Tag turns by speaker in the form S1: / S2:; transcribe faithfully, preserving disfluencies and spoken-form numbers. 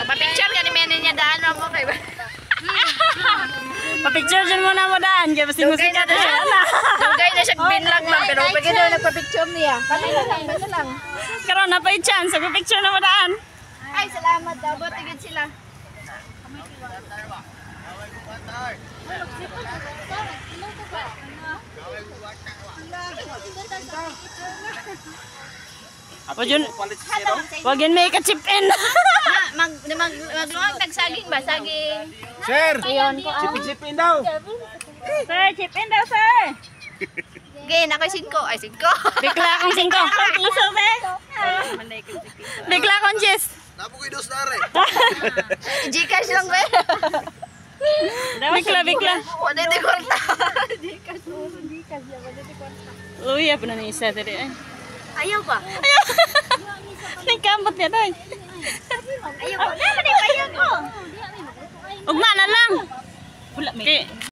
S1: Pa-picture ka ni Menen niya daan mo kay.
S2: Pa-picture dyan muna mo daan. Kaya basta musika na siya.
S1: Dugay na siya binlag lang. Pero pag ito nagpa-picture niya. Kanina lang, basta lang.
S2: Karoon na pa yung chance. Pa-picture na mo daan.
S1: Ay, salamat daw. Batigid sila.
S2: Wag yun, wag yun may ka-chip in.
S1: Mag, mag, magluwag tagsaging ba? Saging.
S3: Sir!
S1: Ayun ko.
S3: Chipin-chipin daw!
S2: Sir, chip in daw, sir.
S1: Again, ako singko. Ay, singko.
S2: Bigla akong singko. Piso, be. Bigla akong jis.
S3: Nabukoy dos na rin!
S1: Gcash lang ba?
S2: Bigla, bigla.
S1: Wala di kwarta.
S2: Luya pa na ni isa tadi.
S1: Ayaw pa.
S2: Ayaw. Nagkamot niya doy.
S1: Ayaw pa. Ayaw pa.
S2: Ugma na lang. Wala, may.